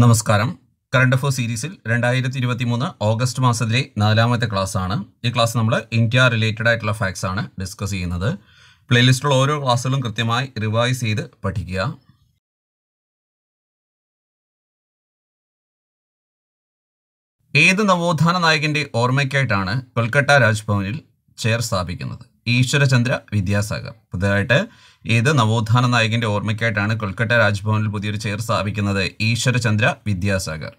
നമസ്കാരം. Current affair സീരീസിൽ 2023 August മാസത്തിലെ 4ാമത്തെ ക്ലാസ് ആണ്. ഈ ക്ലാസ് നമ്മൾ ഇന്ത്യ റിലേറ്റഡ് ആയിട്ടുള്ള ഫാക്ട്സ് ആണ് ഡിസ്കസ് ചെയ്യുന്നത്. പ്ലേലിസ്റ്റിലുള്ള ഓരോ ക്ലാസ്സുകളും കൃത്യമായി റിവൈസ് ചെയ്ത് പഠിക്കുക. ഏത് നവോത്ഥാന നായകന്റെ ഓർമ്മയ്ക്കായിട്ടാണ് കൊൽക്കത്ത രാജ്ഭവനിൽ ചെയർ സ്ഥാപിക്കുന്നത്? ഈശ്വരചന്ദ്ര വിദ്യാസാഗർ. പുതിയതായിട്ട് ഏത് നവോത്ഥാന നായകന്റെ ഓർമ്മയ്ക്കായിട്ടാണ് കൊൽക്കത്ത രാജ്ഭവനിൽ പുതിയൊരു ചെയർ സ്ഥാപിക്കുന്നത്? ഈശ്വരചന്ദ്ര വിദ്യാസാഗർ.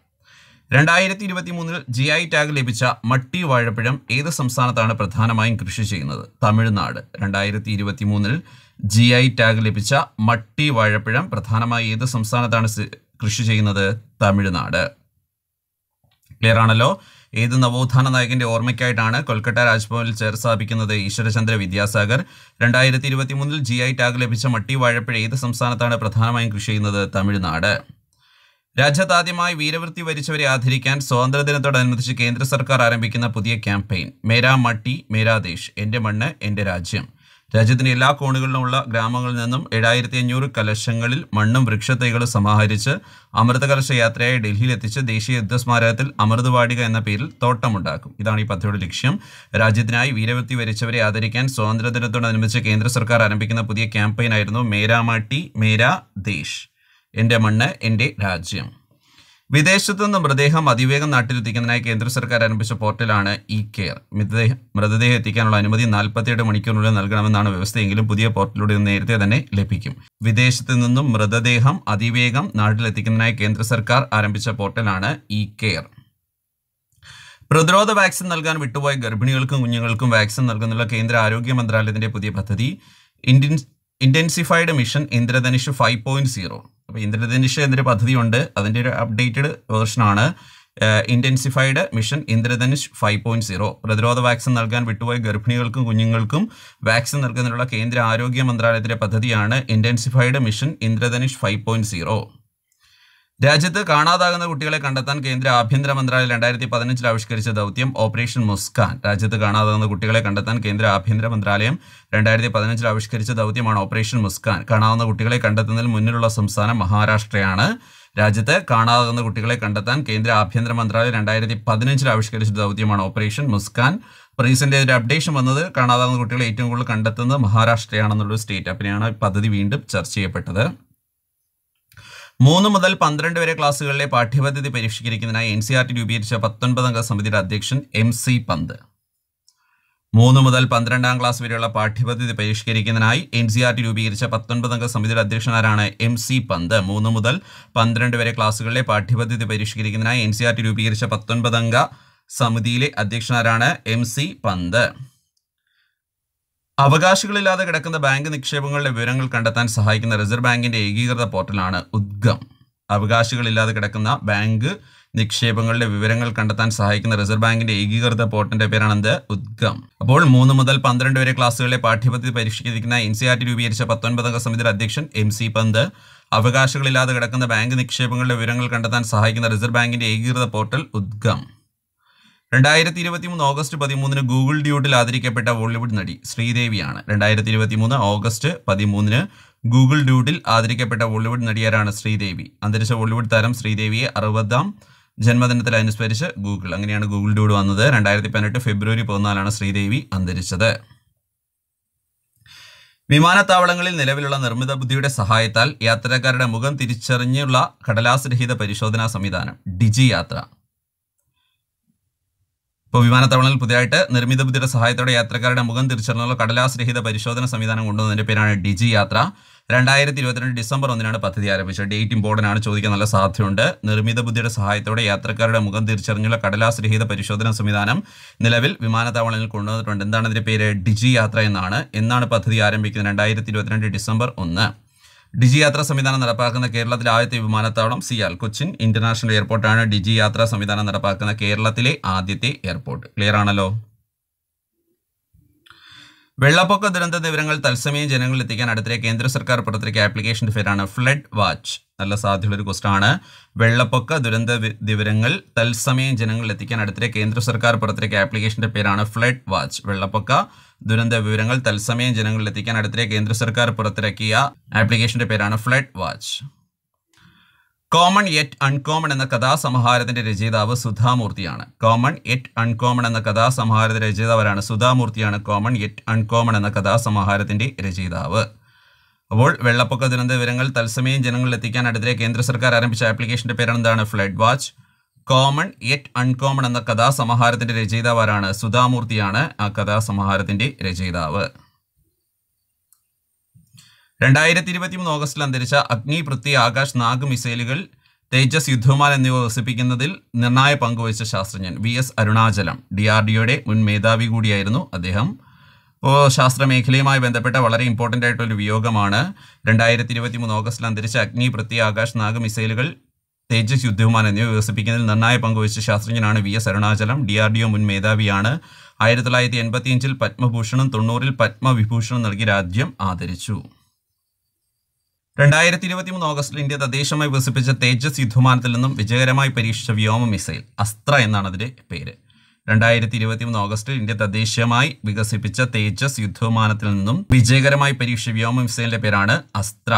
2023 GI ടാഗ് ലഭിച്ച മട്ടി വാഴപ്പഴം ഏത് സംസ്ഥാനത്താണ് പ്രധാനമായും കൃഷി ചെയ്യുന്നത്? തമിഴ്നാട്. 2023 GI ടാഗ് ലഭിച്ച മട്ടി വാഴപ്പഴം പ്രധാനമായി ഏത് സംസ്ഥാനത്താണ് കൃഷി ചെയ്യുന്നത്? തമിഴ്നാട്. ക്ലിയർ ആണല്ലോ? ഏത് നവോത്ഥാന നായകന്റെ ഓർമ്മയ്ക്കായിട്ടാണ് കൊൽക്കത്ത രാജ്ഭവനിൽ ചെയർ സ്ഥാപിക്കുന്നത്? ഈശ്വരചന്ദ്ര വിദ്യാസാഗർ. 2023 GI ടാഗ് ലഭിച്ച മട്ടി വാഴപ്പഴം ഏത് സംസ്ഥാനത്താണ് പ്രധാനമായും കൃഷി ചെയ്യുന്നത്? തമിഴ്നാട്. രാജ്യത്താദ്യമായി വീരവൃത്തി വരിച്ചവരെ ആദരിക്കാൻ സ്വാതന്ത്ര്യദിനത്തോടനുബന്ധിച്ച് കേന്ദ്ര സർക്കാർ ആരംഭിക്കുന്ന പുതിയ ക്യാമ്പയിൻ മേരാ മട്ടി മേരാ ദേശ്, എൻ്റെ മണ്ണ് എൻ്റെ രാജ്യം. രാജ്യത്തിന്റെ എല്ലാ കോണുകളിലുമുള്ള ഗ്രാമങ്ങളിൽ നിന്നും 7500 കലശങ്ങളിൽ മണ്ണും വൃക്ഷത്തൈകളും സമാഹരിച്ച് അമൃത കലശ യാത്രയായി ഡൽഹിയിലെത്തിച്ച് ദേശീയ യുദ്ധസ്മാരകത്തിൽ അമൃത് വാടിക എന്ന പേരിൽ തോട്ടമുണ്ടാക്കും. ഇതാണ് ഈ പദ്ധതിയുടെ ലക്ഷ്യം. രാജ്യത്തിനായി വീരവൃത്തി വരിച്ചവരെ ആദരിക്കാൻ സ്വാതന്ത്ര്യദിനത്തോടനുബന്ധിച്ച് കേന്ദ്ര സർക്കാർ ആരംഭിക്കുന്ന പുതിയ ക്യാമ്പയിൻ ആയിരുന്നു മേരാ മട്ടി മേരാ ദേശ്, എൻ്റെ മണ്ണ് എൻ്റെ രാജ്യം. വിദേശത്തു നിന്ന് മൃതദേഹം അതിവേഗം നാട്ടിലെത്തിക്കുന്നതിനായി കേന്ദ്ര സർക്കാർ ആരംഭിച്ച പോർട്ടലാണ് ഇ കെയർ. മൃതദേഹം എത്തിക്കാനുള്ള അനുമതി 48 മണിക്കൂറിനുള്ളിൽ നൽകണമെന്നാണ് വ്യവസ്ഥയെങ്കിലും പുതിയ പോർട്ടലിലൂടെ നേരത്തെ തന്നെ ലഭിക്കും. വിദേശത്തു നിന്നും മൃതദേഹം അതിവേഗം നാട്ടിലെത്തിക്കുന്നതിനായി കേന്ദ്ര സർക്കാർ ആരംഭിച്ച പോർട്ടലാണ് ഇ കെയർ. പ്രതിരോധ വാക്സിൻ നൽകാൻ വിട്ടുപോയ ഗർഭിണികൾക്കും കുഞ്ഞുങ്ങൾക്കും വാക്സിൻ നൽകുന്നുള്ള കേന്ദ്ര ആരോഗ്യ മന്ത്രാലയത്തിന്റെ പുതിയ പദ്ധതി ഇന്റൻസിഫൈഡ് മിഷൻ ഇന്ദ്രധനുഷ് 5.0. അപ്പോൾ ഇന്ദ്രധനുഷ് എന്നൊരു പദ്ധതിയുണ്ട്, അതിൻ്റെ ഒരു അപ്ഡേറ്റഡ് വേർഷനാണ് ഇന്റൻസിഫൈഡ് മിഷൻ ഇന്ദ്രധനുഷ് 5.0. പ്രതിരോധ വാക്സിൻ നൽകാൻ വിട്ടുപോയ ഗർഭിണികൾക്കും കുഞ്ഞുങ്ങൾക്കും വാക്സിൻ നൽകുന്നതിനുള്ള കേന്ദ്ര ആരോഗ്യ മന്ത്രാലയത്തിലെ പദ്ധതിയാണ് ഇന്റൻസിഫൈഡ് മിഷൻ ഇന്ദ്രധനുഷ് 5.0. രാജ്യത്ത് കാണാതാകുന്ന കുട്ടികളെ കണ്ടെത്താൻ കേന്ദ്ര ആഭ്യന്തര മന്ത്രാലയം 2015 ആവിഷ്കരിച്ച ദൗത്യം ഓപ്പറേഷൻ മുസ്കാൻ. രാജ്യത്ത് കാണാതാകുന്ന കുട്ടികളെ കണ്ടെത്താൻ കേന്ദ്ര ആഭ്യന്തര മന്ത്രാലയം 2015 ആവിഷ്കരിച്ച ദൗത്യമാണ് ഓപ്പറേഷൻ മുസ്കാൻ. കാണാവുന്ന കുട്ടികളെ കണ്ടെത്തുന്നതിൽ മുന്നിലുള്ള സംസ്ഥാനം മഹാരാഷ്ട്രയാണ്. രാജ്യത്ത് കാണാതാകുന്ന കുട്ടികളെ കണ്ടെത്താൻ കേന്ദ്ര ആഭ്യന്തര മന്ത്രാലയം 2015 ആവിഷ്കരിച്ച ദൗത്യമാണ് ഓപ്പറേഷൻ മുസ്കാൻ. റീസെന്റ് ഒരു അപ്ഡേഷൻ വന്നത് കാണാതാകുന്ന കുട്ടികളെ ഏറ്റവും കൂടുതൽ കണ്ടെത്തുന്നത് മഹാരാഷ്ട്രയാണെന്നുള്ളൊരു സ്റ്റേറ്റ്. അപ്പിനെയാണ് പദ്ധതി വീണ്ടും ചർച്ച ചെയ്യപ്പെട്ടത്. 3 മുതൽ 12 വരെ ക്ലാസ്സുകളിലെ പാഠ്യപദ്ധതി പരിഷ്കരിക്കുന്നതിനായി NCERT രൂപീകരിച്ച 19 അംഗ സമിതിയുടെ അധ്യക്ഷൻ MC പന്ത്. 3 മുതൽ 12ാം ക്ലാസ് വരെയുള്ള പാഠ്യപദ്ധതി പരിഷ്കരിക്കുന്നതിനായി NCERT രൂപീകരിച്ച 19 അംഗ സമിതിയുടെ അധ്യക്ഷനാരാണ് MC പന്ത്. 3 മുതൽ 12 വരെ ക്ലാസ്സുകളിലെ പാഠ്യപദ്ധതി പരിഷ്കരിക്കുന്നതിനായി NCERT രൂപീകരിച്ച 19 അംഗ സമിതിയിലെ അധ്യക്ഷനാരാണ് MC പന്ത്. അവകാശികളില്ലാതെ കിടക്കുന്ന ബാങ്ക് നിക്ഷേപങ്ങളുടെ വിവരങ്ങൾ കണ്ടെത്താൻ സഹായിക്കുന്ന റിസർവ് ബാങ്കിന്റെ ഏകീകൃത പോർട്ടലാണ് ഉദ്ഗം. അവകാശികളില്ലാതെ കിടക്കുന്ന ബാങ്ക് നിക്ഷേപങ്ങളുടെ വിവരങ്ങൾ കണ്ടെത്താൻ സഹായിക്കുന്ന റിസർവ് ബാങ്കിന്റെ ഏകീകൃത പോർട്ടലിന്റെ പേരാണ് ഉദ്ഗം. അപ്പോൾ 3 മുതൽ 12 വരെ ക്ലാസ്സുകളിലെ പാഠ്യപദ്ധതി പരിഷ്കരിക്കുന്ന NCERT രൂപീകരിച്ച 19 അംഗ സമിതിയുടെ അധ്യക്ഷൻ MC പന്ത്. അവകാശികളില്ലാതെ കിടക്കുന്ന ബാങ്ക് നിക്ഷേപങ്ങളുടെ വിവരങ്ങൾ കണ്ടെത്താൻ സഹായിക്കുന്ന റിസർവ് ബാങ്കിന്റെ ഏകീകൃത portal UDGAM. 2023 August 13 Google doodle ആദരിക്കപ്പെട്ട ബോളിവുഡ് നടി ശ്രീദേവിയാണ്. 2023 ഓഗസ്റ്റ് 13 ഗൂഗിൾ ഡ്യൂഡിൽ ആദരിക്കപ്പെട്ട ബോളിവുഡ് നടിയാരാണ്? ശ്രീദേവി. അന്തരിച്ച ബോളിവുഡ് താരം ശ്രീദേവിയെ 60ാം ജന്മദിനത്തിൽ അനുസ്മരിച്ച് ഗൂഗിൾ. അങ്ങനെയാണ് ഗൂഗിൾ ഡ്യൂഡ് വന്നത്. 2018 ഫെബ്രുവരി 14 ശ്രീദേവി അന്തരിച്ചത്. വിമാനത്താവളങ്ങളിൽ നിലവിലുള്ള നിർമ്മിത ബുദ്ധിയുടെ സഹായത്താൽ യാത്രക്കാരുടെ മുഖം തിരിച്ചറിഞ്ഞുള്ള കടലാസ് രഹിത പരിശോധനാ സംവിധാനം ഡിജി യാത്ര. ഇപ്പോൾ വിമാനത്താവളങ്ങളിൽ പുതിയതായിട്ട് നിർമ്മിത ബുദ്ധിയുടെ സഹായത്തോടെ യാത്രക്കാരുടെ മുഖം തിരിച്ചറിഞ്ഞുള്ള കടലാസ് രഹിത പരിശോധന സംവിധാനം കൊണ്ടുവന്നതിന്റെ പേരാണ് ഡിജി യാത്ര. 2022 ഡിസംബർ 1 പദ്ധതി ആരംഭിച്ചത്. ഡേറ്റ് ഇമ്പോർട്ടൻ്റ് ആണ്, ചോദിക്കാൻ നല്ല സാധ്യതയുണ്ട്. നിർമ്മിത ബുദ്ധിയുടെ സഹായത്തോടെ യാത്രക്കാരുടെ മുഖം തിരിച്ചറിഞ്ഞുള്ള കടലാസ് രഹിത പരിശോധന സംവിധാനം നിലവിൽ വിമാനത്താവളങ്ങളിൽ കൊണ്ടുവന്നിട്ടുണ്ട്. എന്താണ് ഇതിന്റെ പേര്? ഡിജി യാത്ര എന്നാണ്. എന്നാണ് പദ്ധതി ആരംഭിക്കുന്നത്? 2022 ഡിസംബർ 1. ഡിജി യാത്രാ സംവിധാനം നടപ്പാക്കുന്ന കേരളത്തിലെ ആദ്യത്തെ വിമാനത്താവളം സിയാൽ കൊച്ചിൻ ഇന്റർനാഷണൽ എയർപോർട്ടാണ്. ഡിജി യാത്രാ സംവിധാനം നടപ്പാക്കുന്ന കേരളത്തിലെ ആദ്യത്തെ എയർപോർട്ട്. ക്ലിയർ ആണല്ലോ? വെള്ളപ്പൊക്ക ദുരന്ത വിവരങ്ങൾ തത്സമയം ജനങ്ങളിൽ എത്തിക്കാൻ അടുത്തിടെ കേന്ദ്ര സർക്കാർ പുറത്തിറക്കിയ ആപ്ലിക്കേഷന്റെ പേരാണ് ഫ്ലഡ് വാച്ച്. നല്ല സാധ്യതയുള്ള ഒരു ക്വസ്റ്റൻ ആണ്. വെള്ളപ്പൊക്ക ദുരന്ത വിവരങ്ങൾ തത്സമയം ജനങ്ങളിൽ എത്തിക്കാൻ അടുത്തിടെ കേന്ദ്ര സർക്കാർ പുറത്തിറക്കിയ ആപ്ലിക്കേഷന്റെ പേരാണ് ഫ്ലഡ് വാച്ച്. വെള്ളപ്പൊക്ക ദുരന്ത വിവരങ്ങൾ തത്സമയം ജനങ്ങളിൽ എത്തിക്കാൻ അടുത്തിടെ കേന്ദ്ര സർക്കാർ പുറത്തിറക്കിയ ആപ്ലിക്കേഷന്റെ പേരാണ് flood watch. Common yet uncommon എന്ന കഥാസമാഹാരത്തിന്റെ രചയിതാവ് സുധാമൂർത്തിയാണ്. കോമൺ യെറ്റ് അൺകോമൺ എന്ന കഥാസമാഹാരത്തിന്റെ രചയിതാവരാണ്? സുധാമൂർത്തിയാണ് കോമൺ യെറ്റ് അൺകോമൺ എന്ന കഥാസമാഹാരത്തിന്റെ രചയിതാവ്. അപ്പോൾ വെള്ളപ്പൊക്ക ദുരന്ത വിവരങ്ങൾ തത്സമയം ജനങ്ങളിൽ എത്തിക്കാൻ അടുത്തിടെ കേന്ദ്ര സർക്കാർ ആരംഭിച്ച ആപ്ലിക്കേഷന്റെ പേരാണ് എന്താണ്? Flood watch. Common yet uncommon എന്ന കഥാസമാഹാരത്തിന്റെ രചയിതാവാരാണ്? സുധാമൂർത്തിയാണ് ആ കഥാസമാഹാരത്തിന്റെ രചയിതാവ്. 2023 ഓഗസ്റ്റിൽ അന്തരിച്ച അഗ്നി, പൃഥ്വി, ആകാശ്, നാഗ് മിസൈലുകൾ, തേജസ് യുദ്ധവിമാനം എന്നിവ വികസിപ്പിക്കുന്നതിൽ നിർണായക പങ്കുവഹിച്ച ശാസ്ത്രജ്ഞൻ VS അരുണാചലം. DRDOയുടെ മുൻ മേധാവി കൂടിയായിരുന്നു അദ്ദേഹം. അപ്പോൾ ശാസ്ത്രമേഖലയുമായി ബന്ധപ്പെട്ട വളരെ ഇമ്പോർട്ടൻ്റ് ആയിട്ടൊരു വിയോഗമാണ്. 2023 ഓഗസ്റ്റിൽ അന്തരിച്ച അഗ്നി, പൃഥ്വി, ആകാശ്, നാഗ് മിസൈലുകൾ, തേജസ് യുദ്ധവിമാനം എന്നിവ വികസിപ്പിക്കുന്നതിൽ നിർണായക പങ്കുവഹിച്ച ശാസ്ത്രജ്ഞനാണ് VS അരുണാചലം. DRDO മുൻ മേധാവിയാണ്. 1985 പത്മഭൂഷണും 90 പത്മവിഭൂഷണും നൽകി രാജ്യം ആദരിച്ചു. 2023 ഓഗസ്റ്റിൽ ഇന്ത്യ തദ്ദേശമായി വികസിപ്പിച്ച തേജസ് യുദ്ധവിമാനത്തിൽ നിന്നും വിജയകരമായി പരീക്ഷിച്ച വ്യോമ മിസൈൽ അസ്ത്ര എന്നാണ് അതിന്റെ പേര്. 2023 ഓഗസ്റ്റിൽ ഇന്ത്യ തദ്ദേശീയമായി വികസിപ്പിച്ച തേജസ് യുദ്ധവിമാനത്തിൽ നിന്നും വിജയകരമായി പരീക്ഷിച്ച വ്യോമ മിസൈലിന്റെ പേരാണ് അസ്ത്ര.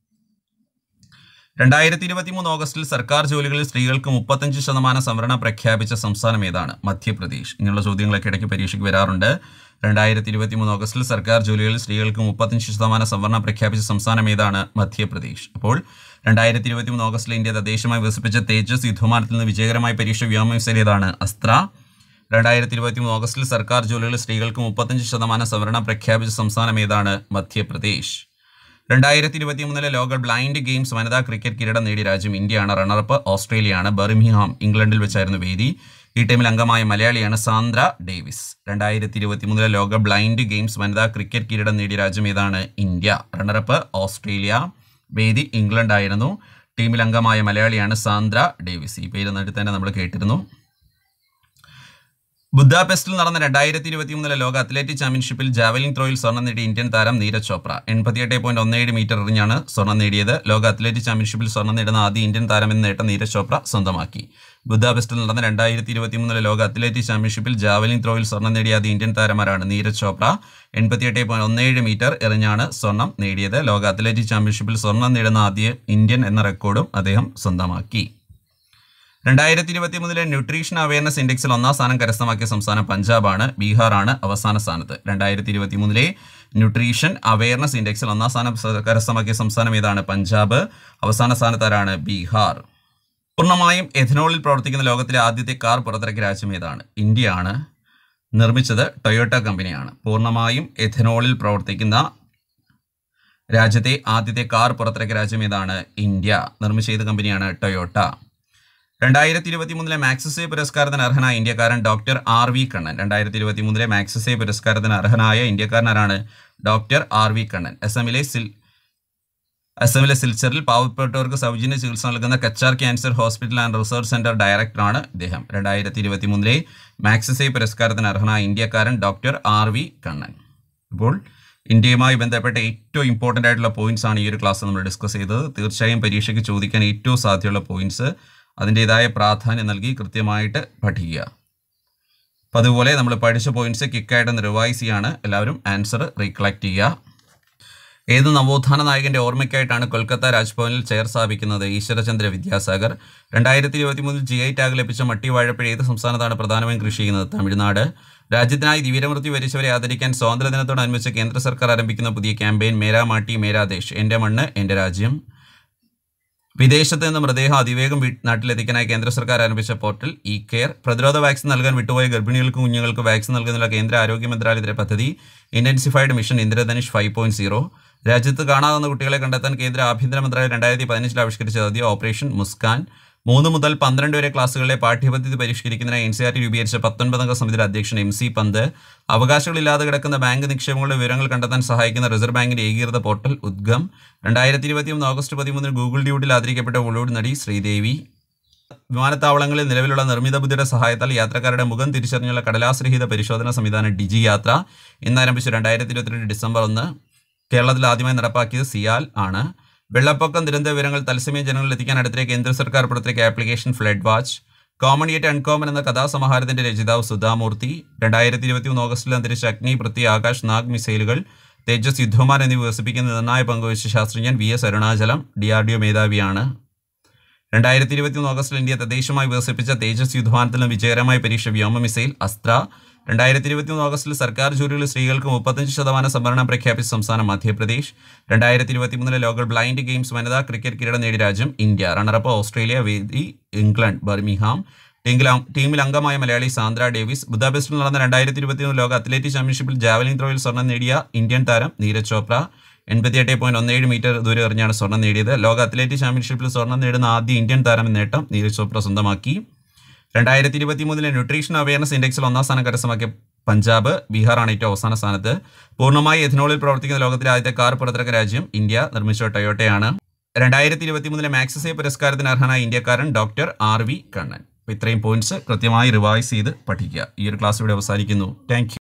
2023 ഓഗസ്റ്റിൽ സർക്കാർ ജോലികളിൽ സ്ത്രീകൾക്ക് 35% സംവരണം പ്രഖ്യാപിച്ച സംസ്ഥാനം ഏതാണ്? മധ്യപ്രദേശ്. ഇങ്ങനെയുള്ള ചോദ്യങ്ങളൊക്കെ ഇടയ്ക്ക് പരീക്ഷയ്ക്ക് വരാറുണ്ട്. 2023 ഓഗസ്റ്റിൽ സർക്കാർ ജോലികളിൽ സ്ത്രീകൾക്ക് 35% സംവരണം പ്രഖ്യാപിച്ച സംസ്ഥാനം ഏതാണ്? മധ്യപ്രദേശ്. അപ്പോൾ 2023 ഓഗസ്റ്റിൽ ഇന്ത്യ തദ്ദേശീയമായി വികസിപ്പിച്ച തേജസ് യുദ്ധവിമാനത്തിൽ നിന്ന് വിജയകരമായി പരീക്ഷിച്ച വ്യോമ മിസൈൽ ഏതാണ്? അസ്ത്ര. 2023 ഓഗസ്റ്റിൽ സർക്കാർ ജോലികളിൽ സ്ത്രീകൾക്ക് 35% സംവരണം പ്രഖ്യാപിച്ച സംസ്ഥാനം ഏതാണ്? മധ്യപ്രദേശ്. 2023 ലോക ബ്ലൈൻഡ് ഗെയിംസ് വനിതാ ക്രിക്കറ്റ് കിരീടം നേടിയ രാജ്യം ഇന്ത്യയാണ്. റണ്ണറപ്പ് ഓസ്ട്രേലിയയാണ്. ബർമിംഗ്ഹാം ഇംഗ്ലണ്ടിൽ വെച്ചായിരുന്നു വേദി. ഈ ടീമിൽ അംഗമായ മലയാളിയാണ് സാന്ദ്ര ഡേവിസ്. 2023 ലോക ബ്ലൈൻഡ് ഗെയിംസ് വനിതാ ക്രിക്കറ്റ് കിരീടം നേടിയ രാജ്യം ഏതാണ്? ഇന്ത്യ. റണ്ണറപ്പ് ഓസ്ട്രേലിയ, വേദി ഇംഗ്ലണ്ട് ആയിരുന്നു. ടീമിൽ അംഗമായ മലയാളിയാണ് സാന്ദ്ര ഡേവിസ്. ഈ പേര് നേടി തന്നെ നമ്മൾ കേട്ടിരുന്നു. ബുദാപെസ്റ്റിൽ നടന്ന 2023 ലോക അത്ലറ്റിക് ചാമ്പ്യൻഷിപ്പിൽ ജാവലിൻ ത്രോയിൽ സ്വർണ്ണം നേടിയ ഇന്ത്യൻ താരം നീരജ് ചോപ്ര 88.17 മീറ്റർ എറിഞ്ഞാണ് സ്വർണ്ണം നേടിയത്. ലോക അത്ലറ്റിക് ചാമ്പ്യൻഷിപ്പിൽ സ്വർണ്ണം നേടുന്ന ആദ്യ ഇന്ത്യൻ താരം എന്ന നേട്ടം നീരജ് ചോപ്ര സ്വന്തമാക്കി. ബുദാപെസ്റ്റിൽ നടന്ന 2023 ലോക അത്ലറ്റിക് ചാമ്പ്യൻഷിപ്പിൽ ജാവലിൻ ത്രോയിൽ സ്വർണ്ണം നേടിയ ആദ്യ ഇന്ത്യൻ താരമാരാണ് നീരജ് ചോപ്ര. 88.17 മീറ്റർ എറിഞ്ഞാണ് സ്വർണ്ണം നേടിയത്. ലോക അത്ലറ്റിക് ചാമ്പ്യൻഷിപ്പിൽ സ്വർണ്ണം നേടുന്ന ആദ്യ ഇന്ത്യൻ എന്ന റെക്കോർഡും അദ്ദേഹം സ്വന്തമാക്കി. 2023 ന്യൂട്രീഷൻ അവയർനെസ് ഇൻഡെക്സിൽ 1ാം സ്ഥാനം കരസ്ഥമാക്കിയ സംസ്ഥാനം പഞ്ചാബാണ്. ബീഹാറാണ് അവസാന സ്ഥാനത്ത്. 2023 ന്യൂട്രീഷൻ അവയർനെസ് ഇൻഡെക്സിൽ 1ാം സ്ഥാനം കരസ്ഥമാക്കിയ സംസ്ഥാനം ഏതാണ്? പഞ്ചാബ്. അവസാന സ്ഥാനത്താരാണ്? ബീഹാർ. പൂർണ്ണമായും എഥനോളിൽ പ്രവർത്തിക്കുന്ന ലോകത്തിലെ ആദ്യത്തെ കാർ പുറത്തിറക്കിയ രാജ്യം ഏതാണ്? ഇന്ത്യയാണ്. നിർമ്മിച്ചത് ടൊയോട്ട കമ്പനിയാണ്. പൂർണ്ണമായും എഥനോളിൽ പ്രവർത്തിക്കുന്ന രാജ്യത്തെ ആദ്യത്തെ കാർ പുറത്തിറക്കിയ രാജ്യം ഏതാണ്? ഇന്ത്യ. നിർമ്മിച്ച ഏത് കമ്പനിയാണ്? ടൊയോട്ട. 2023 മാക്സസേ പുരസ്കാരത്തിന് അർഹനായ ഇന്ത്യക്കാരൻ ഡോക്ടർ RV കണ്ണൻ. 2023 മാക്സസേ പുരസ്കാരത്തിന് അർഹനായ ഇന്ത്യക്കാരനാരാണ്? Doctor RV Kannan. അസമിലെ സിൽച്ചറിൽ പാവപ്പെട്ടവർക്ക് സൗജന്യ ചികിത്സ നൽകുന്ന Cachar cancer hospital and research centre ഡയറക്ടറാണ് ഇദ്ദേഹം. 2023 മാക്സസേ പുരസ്കാരത്തിന് അർഹനായ ഇന്ത്യക്കാരൻ ഡോക്ടർ RV കണ്ണൻ. ഇപ്പോൾ ഇന്ത്യയുമായി ബന്ധപ്പെട്ട ഏറ്റവും ഇമ്പോർട്ടൻ്റ് ആയിട്ടുള്ള പോയിന്റ്സ് ആണ് ഈ ഒരു ക്ലാസ് നമ്മൾ ഡിസ്കസ് ചെയ്തത്. തീർച്ചയായും പരീക്ഷയ്ക്ക് ചോദിക്കാൻ ഏറ്റവും സാധ്യതയുള്ള പോയിന്റ്സ് അതിൻ്റെതായ പ്രാധാന്യം നൽകി കൃത്യമായിട്ട് പഠിക്കുക. അപ്പം അതുപോലെ നമ്മൾ പഠിച്ച പോയിന്റ്സ് ക്വിക്കായിട്ടൊന്ന് റിവൈസ് ചെയ്യാണ്. എല്ലാവരും ആൻസർ റീകളക്ട് ചെയ്യുക. ഏത് നവോത്ഥാന നായകന്റെ ഓർമ്മയ്ക്കായിട്ടാണ് കൊൽക്കത്ത രാജ്ഭവനിൽ ചെയർ സ്ഥാപിക്കുന്നത്? ഈശ്വരചന്ദ്ര വിദ്യാസാഗർ. 2023 GI ടാഗ് ലഭിച്ച മട്ടി വാഴപ്പഴ ഏത് സംസ്ഥാനത്താണ് പ്രധാനമായും കൃഷി ചെയ്യുന്നത്? തമിഴ്നാട്. രാജ്യത്തിനായി ധീരമൃത്യു വരിച്ചവരെ ആദരിക്കാൻ സ്വാതന്ത്ര്യദിനത്തോടനുബന്ധിച്ച് കേന്ദ്ര സർക്കാർ ആരംഭിക്കുന്ന പുതിയ ക്യാമ്പയിൻ മേരാ മാട്ടി മേരാ ദേശ്, എൻ്റെ മണ്ണ് എൻ്റെ രാജ്യം. വിദേശത്ത് നിന്ന് മൃതദേഹം അതിവേഗം നാട്ടിലെത്തിക്കാനായി കേന്ദ്ര സർക്കാർ ആരംഭിച്ച പോർട്ടൽ ഇ-കെയർ. പ്രതിരോധ വാക്സിൻ നൽകാൻ വിട്ടുപോയ ഗർഭിണികൾക്കും കുഞ്ഞുങ്ങൾക്ക് വാക്സിൻ നൽകുന്നതിനുള്ള കേന്ദ്ര ആരോഗ്യ മന്ത്രാലയത്തിന്റെ പദ്ധതി ഇന്റൻസിഫൈഡ് മിഷൻ ഇന്ദ്രധനുഷ് 5.0. രാജ്യത്ത് കാണാവുന്ന കുട്ടികളെ കണ്ടെത്താൻ കേന്ദ്ര ആഭ്യന്തര മന്ത്രാലയം 2015 ആവിഷ്കരിച്ച പദ്ധതി ഓപ്പറേഷൻ മുസ്കാൻ. 3 മുതൽ 12 വരെ ക്ലാസ്സുകളിലെ പാഠ്യപദ്ധതി പരിഷ്കരിക്കുന്നതിനായി NCERT രൂപീകരിച്ച 19 സമിതിയുടെ അധ്യക്ഷൻ MC പന്ത്. അവകാശങ്ങളില്ലാതെ കിടക്കുന്ന ബാങ്ക് നിക്ഷേപങ്ങളുടെ വിവരങ്ങൾ കണ്ടെത്താൻ സഹായിക്കുന്ന റിസർവ് ബാങ്കിന്റെ ഏകീകൃത portal UDGAM. 2023 August 13 Google doodle ആദരിക്കപ്പെട്ട ബോളിവുഡ് നടി ശ്രീദേവി. വിമാനത്താവളങ്ങളിൽ നിലവിലുള്ള നിർമ്മിത ബുദ്ധിയുടെ സഹായത്താൽ യാത്രക്കാരുടെ മുഖം തിരിച്ചറിഞ്ഞുള്ള കടലാസ് രഹിത പരിശോധന സംവിധാനം ഡിജി യാത്ര ഇന്ന് ആരംഭിച്ചു. 2022 ഡിസംബർ 1 കേരളത്തിൽ ആദ്യമായി നടപ്പാക്കിയത് സിയാൽ ആണ്. വെള്ളപ്പൊക്കം ദുരന്ത വിവരങ്ങൾ തത്സമയം ജനങ്ങളിൽ എത്തിക്കാൻ അടുത്തിടെ കേന്ദ്ര സർക്കാർ പുറത്തിറക്കിയ application flood watch. Common yet uncommon എന്ന കഥാസമാഹാരത്തിന്റെ രചയിതാവ് സുധാമൂർത്തി. 2023 ഓഗസ്റ്റിൽ അന്തരിച്ച അഗ്നി, പൃഥ്വി, ആകാശ്, നാഗ് മിസൈലുകൾ, തേജസ് യുദ്ധവിമാനം എന്നിവ വികസിപ്പിക്കുന്ന നിർണായക പങ്കുവഹിച്ച ശാസ്ത്രജ്ഞൻ VS അരുണാചലം. DRDO മേധാവിയാണ്. 2021 ഓഗസ്റ്റിൽ ഇന്ത്യ തദ്ദേശീയമായി വികസിപ്പിച്ച തേജസ് യുദ്ധവിമാനത്തിൽ നിന്ന് വിജയകരമായ പരീക്ഷ വ്യോമ മിസൈൽ അസ്ത്ര. 2021 ഓഗസ്റ്റിൽ സർക്കാർ ജോലിയിൽ സ്ത്രീകൾക്ക് 35% സംവരണം പ്രഖ്യാപിച്ച സംസ്ഥാനം മധ്യപ്രദേശ്. 2023 ലോക ബ്ലൈൻഡ് ഗെയിംസ് വനിതാ ക്രിക്കറ്റ് കിരീടം നേടിയ രാജ്യം ഇന്ത്യ. റണ്ണറപ്പ് ഓസ്ട്രേലിയ, വേദി ഇംഗ്ലണ്ട് ബർമിംഗ്ഹാം. ടീമിൽ അംഗമായ മലയാളി സാന്ദ്ര ഡേവിസ്. ബുദാപെസ്റ്റിൽ നടന്ന 2023 ലോക അത്ലറ്റിക് ചാമ്പ്യൻഷിപ്പിൽ ജാവലിൻ ത്രോയിൽ സ്വർണ്ണം നേടിയ ഇന്ത്യൻ താരം നീരജ് ചോപ്ര. 88.17 മീറ്റർ ദൂരം എറിഞ്ഞാണ് സ്വർണ്ണം നേടിയത്. ലോക അത്ലറ്റിക് ചാമ്പ്യൻഷിപ്പിൽ സ്വർണ്ണം നേടുന്ന ആദ്യ ഇന്ത്യൻ താരം എന്ന നേട്ടം നീരജ് ചോപ്ര സ്വന്തമാക്കി. 2023 ന്യൂട്രീഷൻ അവയർനെസ് ഇൻഡെക്സിൽ 1ാം സ്ഥാനം കരസ്ഥമാക്കിയ പഞ്ചാബ്. ബീഹാറാണ് ഏറ്റവും അവസാന സ്ഥാനത്ത്. പൂർണ്ണമായി എഥനോളിൽ പ്രവർത്തിക്കുന്ന ലോകത്തിലെ ആദ്യത്തെ കാർ പുറത്തിറക്കിയ രാജ്യം ഇന്ത്യ. നിർമ്മിച്ച ടൊയോട്ടയാണ്. 2023 മാക്സസേ പുരസ്കാരത്തിന് അർഹനായ ഇന്ത്യക്കാരൻ ഡോക്ടർ RV കണ്ണൻ. ഇത്രയും പോയിന്റ്സ് കൃത്യമായി റിവൈസ് ചെയ്ത് പഠിക്കുക. ഈ ഒരു ക്ലാസ് ഇവിടെ അവസാനിക്കുന്നു. Thank U.